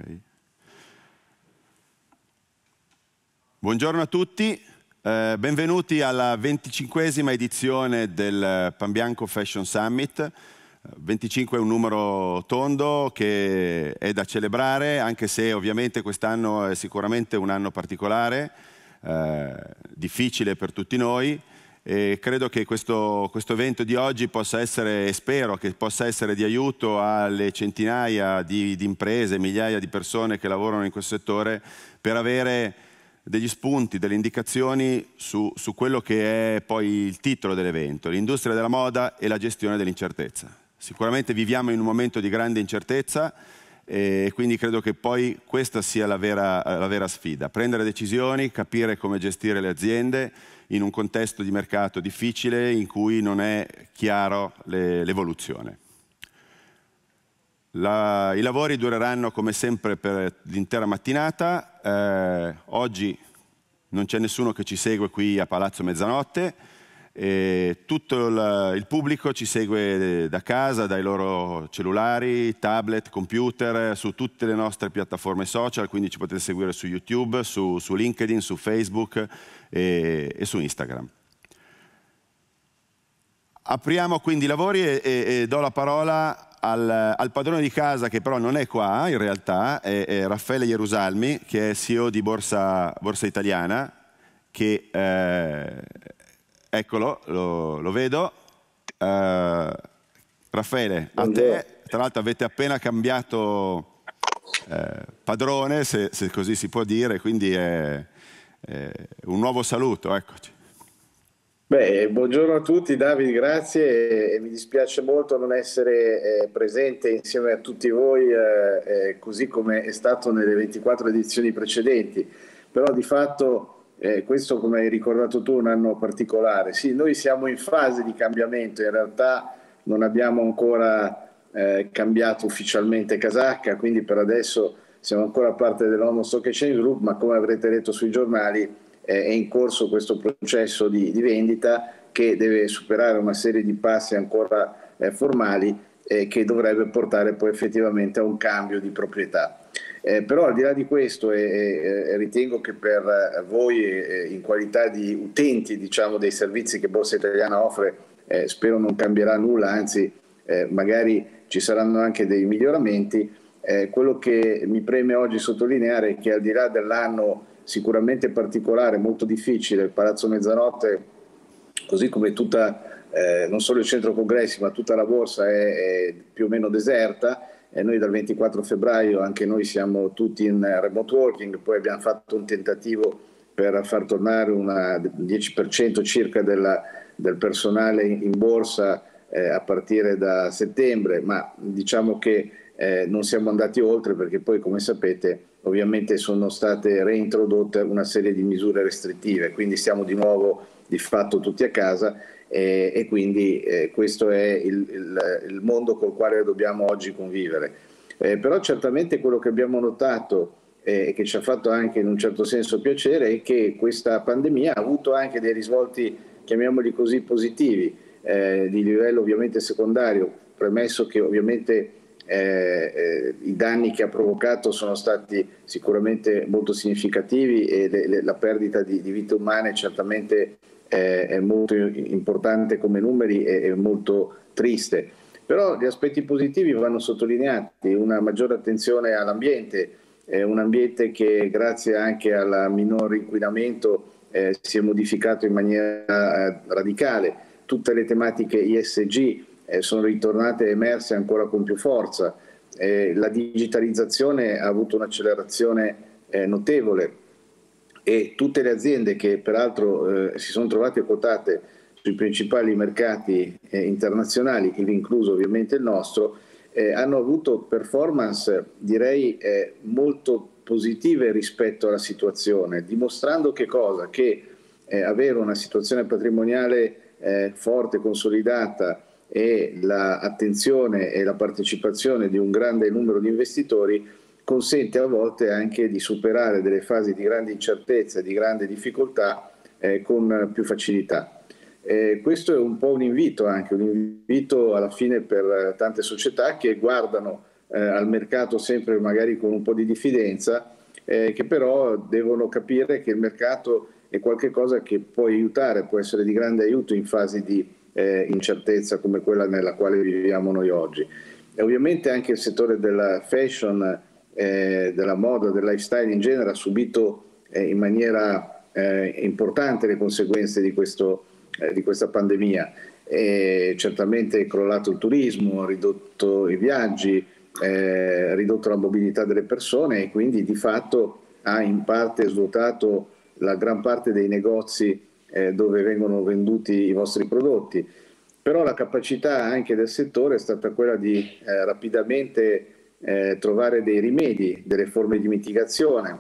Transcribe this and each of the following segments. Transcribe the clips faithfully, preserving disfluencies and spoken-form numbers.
Okay. Buongiorno a tutti, eh, benvenuti alla venticinquesima edizione del Panbianco Fashion Summit. venticinque è un numero tondo che è da celebrare, anche se ovviamente quest'anno è sicuramente un anno particolare, eh, difficile per tutti noi, e credo che questo, questo evento di oggi possa essere, e spero che possa essere di aiuto alle centinaia di, di imprese, migliaia di persone che lavorano in questo settore, per avere degli spunti, delle indicazioni su, su quello che è poi il titolo dell'evento, l'industria della moda e la gestione dell'incertezza. Sicuramente viviamo in un momento di grande incertezza e quindi credo che poi questa sia la vera, la vera sfida. Prendere decisioni, capire come gestire le aziende in un contesto di mercato difficile in cui non è chiaro l'evoluzione. La, I lavori dureranno come sempre per l'intera mattinata. Eh, oggi non c'è nessuno che ci segue qui a Palazzo Mezzanotte. E tutto il, il pubblico ci segue da casa, dai loro cellulari, tablet, computer, su tutte le nostre piattaforme social, quindi ci potete seguire su YouTube, su, su LinkedIn, su Facebook e, e su Instagram. Apriamo quindi i lavori e, e, e do la parola al, al padrone di casa, che però non è qua in realtà, è, è Raffaele Ierusalmi, che è C E O di Borsa, Borsa Italiana, che eh, eccolo, lo, lo vedo. Uh, Raffaele, a te, tra l'altro avete appena cambiato eh, padrone, se, se così si può dire, quindi è, è un nuovo saluto, eccoci. Beh, buongiorno a tutti, Davide, grazie, e mi dispiace molto non essere eh, presente insieme a tutti voi eh, eh, così come è stato nelle ventiquattro edizioni precedenti, però di fatto eh, questo, come hai ricordato tu, è un anno particolare. Sì, noi siamo in fase di cambiamento, in realtà non abbiamo ancora eh, cambiato ufficialmente casacca, quindi per adesso siamo ancora parte dell'Homo Stock Exchange Group, ma come avrete letto sui giornali è in corso questo processo di, di vendita che deve superare una serie di passi ancora eh, formali eh, che dovrebbe portare poi effettivamente a un cambio di proprietà. Eh, però al di là di questo eh, eh, ritengo che per voi eh, in qualità di utenti, diciamo, dei servizi che Borsa Italiana offre, eh, spero non cambierà nulla, anzi eh, magari ci saranno anche dei miglioramenti. Eh, quello che mi preme oggi sottolineare è che al di là dell'anno sicuramente particolare, molto difficile, il Palazzo Mezzanotte, così come tutta, eh, non solo il centro congressi, ma tutta la borsa è, è più o meno deserta. E noi dal ventiquattro febbraio anche noi siamo tutti in remote working, poi abbiamo fatto un tentativo per far tornare un dieci per cento circa della, del personale in borsa eh, a partire da settembre, ma diciamo che eh, non siamo andati oltre, perché poi, come sapete, ovviamente sono state reintrodotte una serie di misure restrittive, quindi siamo di nuovo di fatto tutti a casa eh, e quindi eh, questo è il, il, il mondo col quale dobbiamo oggi convivere. Eh, però certamente quello che abbiamo notato e eh, che ci ha fatto anche in un certo senso piacere è che questa pandemia ha avuto anche dei risvolti, chiamiamoli così, positivi, eh, di livello ovviamente secondario, premesso che ovviamente Eh, eh, i danni che ha provocato sono stati sicuramente molto significativi e le, le, la perdita di, di vite umane certamente eh, è molto importante come numeri e, e molto triste. Però gli aspetti positivi vanno sottolineati: una maggiore attenzione all'ambiente, eh, un ambiente che grazie anche al minor inquinamento eh, si è modificato in maniera eh, radicale. Tutte le tematiche E S G Eh, sono ritornate emerse ancora con più forza. Eh, la digitalizzazione ha avuto un'accelerazione eh, notevole e tutte le aziende che peraltro eh, si sono trovate quotate sui principali mercati eh, internazionali, ivi incluso ovviamente il nostro, eh, hanno avuto performance direi eh, molto positive rispetto alla situazione, dimostrando che cosa? Che eh, avere una situazione patrimoniale eh, forte, consolidata, e l'attenzione e la partecipazione di un grande numero di investitori consente a volte anche di superare delle fasi di grande incertezza e di grande difficoltà eh, con più facilità. Eh, questo è un po' un invito, anche un invito alla fine per tante società che guardano eh, al mercato sempre magari con un po' di diffidenza, eh, che però devono capire che il mercato è qualcosa che può aiutare, può essere di grande aiuto in fasi di eh, incertezza come quella nella quale viviamo noi oggi. E ovviamente anche il settore della fashion, eh, della moda, del lifestyle in genere ha subito eh, in maniera eh, importante le conseguenze di, questo, eh, di questa pandemia. E certamente è crollato il turismo, ha ridotto i viaggi, eh, ridotto la mobilità delle persone e quindi di fatto ha in parte svuotato la gran parte dei negozi eh, dove vengono venduti i vostri prodotti. Però la capacità anche del settore è stata quella di eh, rapidamente eh, trovare dei rimedi, delle forme di mitigazione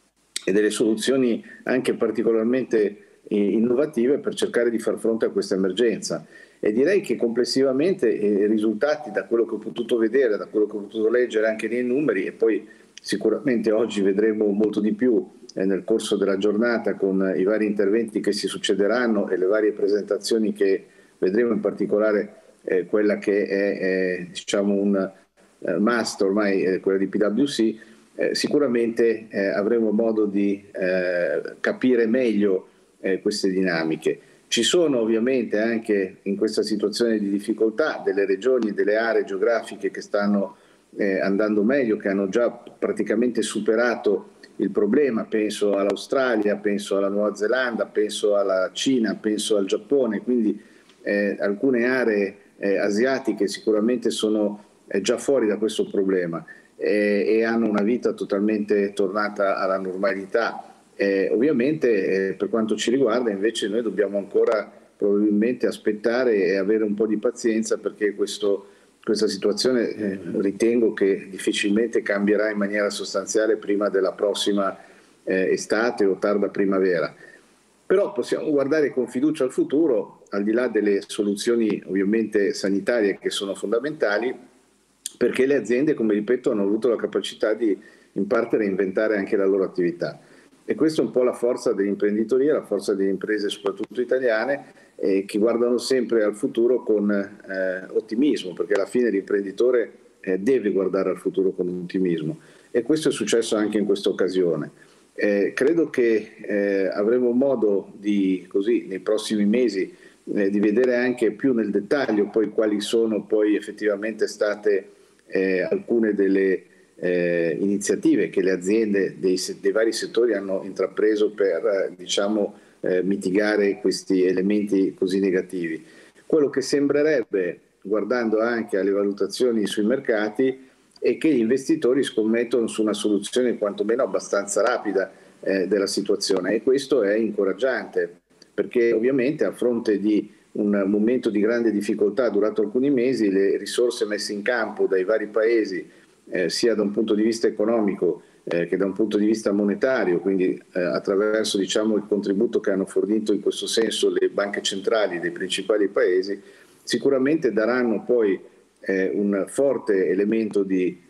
e delle soluzioni anche particolarmente innovative per cercare di far fronte a questa emergenza. E direi che complessivamente i risultati, da quello che ho potuto vedere, da quello che ho potuto leggere anche nei numeri, e poi sicuramente oggi vedremo molto di più eh, nel corso della giornata con i vari interventi che si succederanno e le varie presentazioni che vedremo, in particolare eh, quella che è, è diciamo un eh, must ormai, eh, quella di P W C, eh, sicuramente eh, avremo modo di eh, capire meglio eh, queste dinamiche. Ci sono ovviamente anche in questa situazione di difficoltà delle regioni, delle aree geografiche che stanno eh, andando meglio, che hanno già praticamente superato il problema. Penso all'Australia, penso alla Nuova Zelanda, penso alla Cina, penso al Giappone, quindi eh, alcune aree eh, asiatiche sicuramente sono eh, già fuori da questo problema eh, e hanno una vita totalmente tornata alla normalità. Eh, ovviamente eh, per quanto ci riguarda invece noi dobbiamo ancora probabilmente aspettare e avere un po' di pazienza, perché questo, questa situazione eh, ritengo che difficilmente cambierà in maniera sostanziale prima della prossima eh, estate o tarda primavera. Però possiamo guardare con fiducia al futuro, al di là delle soluzioni ovviamente sanitarie che sono fondamentali, perché le aziende, come ripeto, hanno avuto la capacità di in parte reinventare anche la loro attività. E questa è un po' la forza dell'imprenditoria, la forza delle imprese soprattutto italiane, eh, che guardano sempre al futuro con eh, ottimismo, perché alla fine l'imprenditore eh, deve guardare al futuro con ottimismo. E questo è successo anche in questa occasione. Eh, credo che eh, avremo modo di, così, nei prossimi mesi eh, di vedere anche più nel dettaglio poi quali sono poi effettivamente state eh, alcune delle Eh, iniziative che le aziende dei, dei vari settori hanno intrapreso per eh, diciamo, eh, mitigare questi elementi così negativi. Quello che sembrerebbe, guardando anche alle valutazioni sui mercati, è che gli investitori scommettono su una soluzione quantomeno abbastanza rapida eh, della situazione, e questo è incoraggiante, perché ovviamente a fronte di un momento di grande difficoltà durato alcuni mesi, le risorse messe in campo dai vari paesi Eh, sia da un punto di vista economico eh, che da un punto di vista monetario, quindi eh, attraverso diciamo, il contributo che hanno fornito in questo senso le banche centrali dei principali paesi, sicuramente daranno poi eh, un forte elemento di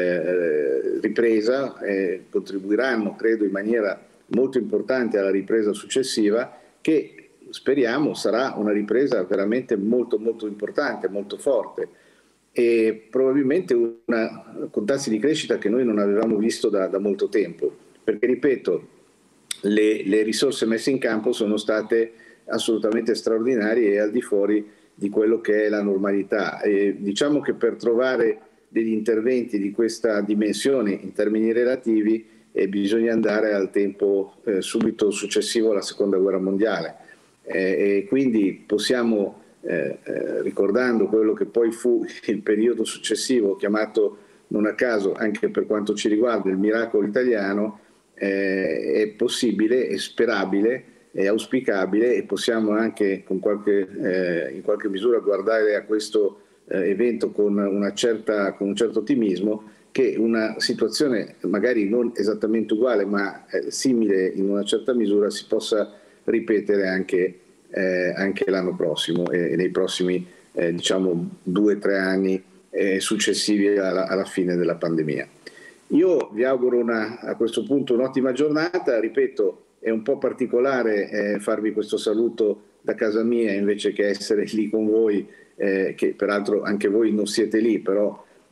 eh, ripresa, eh, contribuiranno credo in maniera molto importante alla ripresa successiva, che speriamo sarà una ripresa veramente molto molto importante, molto forte, e probabilmente una, con tassi di crescita che noi non avevamo visto da, da molto tempo, perché ripeto, le, le risorse messe in campo sono state assolutamente straordinarie e al di fuori di quello che è la normalità. E diciamo che per trovare degli interventi di questa dimensione in termini relativi eh, bisogna andare al tempo eh, subito successivo alla seconda guerra mondiale, eh, e quindi possiamo Eh, eh, ricordando quello che poi fu il periodo successivo, chiamato non a caso anche per quanto ci riguarda il miracolo italiano, eh, è possibile, è sperabile, è auspicabile, e possiamo anche con qualche, eh, in qualche misura guardare a questo eh, evento con, una certa, con un certo ottimismo, che una situazione magari non esattamente uguale ma eh, simile in una certa misura si possa ripetere anche Eh, anche l'anno prossimo e, e nei prossimi eh, diciamo due o tre anni eh, successivi alla, alla fine della pandemia. Io vi auguro una, a questo punto un'ottima giornata. Ripeto, è un po' particolare eh, farvi questo saluto da casa mia invece che essere lì con voi, eh, che peraltro anche voi non siete lì, però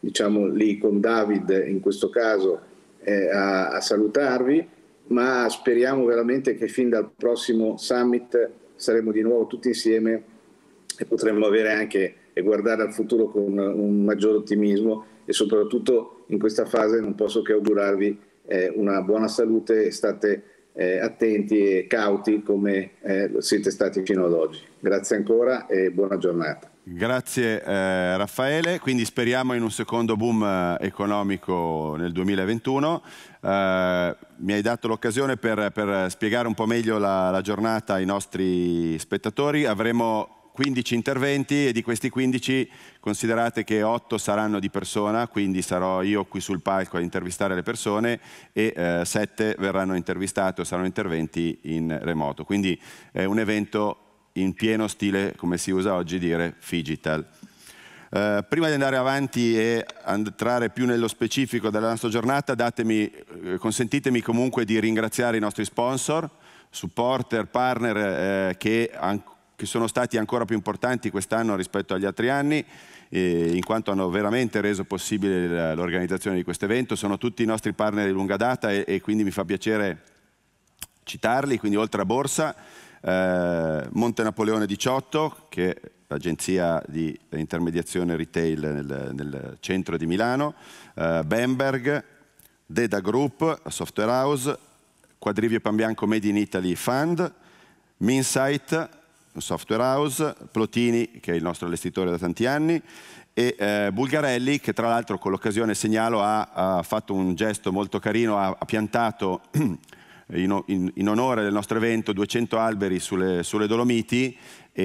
diciamo, lì con David in questo caso eh, a, a salutarvi, ma speriamo veramente che fin dal prossimo summit saremo di nuovo tutti insieme e potremo avere anche e guardare al futuro con un maggior ottimismo, e soprattutto in questa fase non posso che augurarvi eh, una buona salute e state eh, attenti e cauti come eh, siete stati fino ad oggi. Grazie ancora e buona giornata. Grazie eh, Raffaele, quindi speriamo in un secondo boom eh, economico nel duemilaventuno. Eh, mi hai dato l'occasione per, per spiegare un po' meglio la, la giornata ai nostri spettatori. Avremo quindici interventi e di questi quindici considerate che otto saranno di persona, quindi sarò io qui sul palco a intervistare le persone, e eh, sette verranno intervistate o saranno interventi in remoto. Quindi è un evento in pieno stile, come si usa oggi dire, phygital. Eh, prima di andare avanti e entrare più nello specifico della nostra giornata, datemi, eh, consentitemi comunque di ringraziare i nostri sponsor, supporter, partner eh, che, che sono stati ancora più importanti quest'anno rispetto agli altri anni, eh, in quanto hanno veramente reso possibile l'organizzazione di questo evento. Sono tutti i nostri partner di lunga data e, e quindi mi fa piacere citarli, quindi oltre a Borsa, Eh, Monte Napoleone diciotto, che è l'agenzia di intermediazione retail nel, nel centro di Milano, eh, Bamberg, Deda Group, Software House, Quadrivio Pambianco Made in Italy Fund, Minsight, Software House, Plotini, che è il nostro allestitore da tanti anni, e eh, Bulgarelli, che tra l'altro con l'occasione segnalo ha, ha fatto un gesto molto carino, ha, ha piantato In, in, in onore del nostro evento duecento alberi sulle, sulle Dolomiti,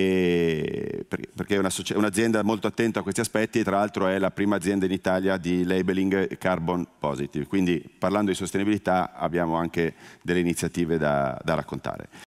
e, perché è un'azienda molto attenta a questi aspetti, e tra l'altro è la prima azienda in Italia di labeling carbon positive, quindi parlando di sostenibilità abbiamo anche delle iniziative da, da raccontare.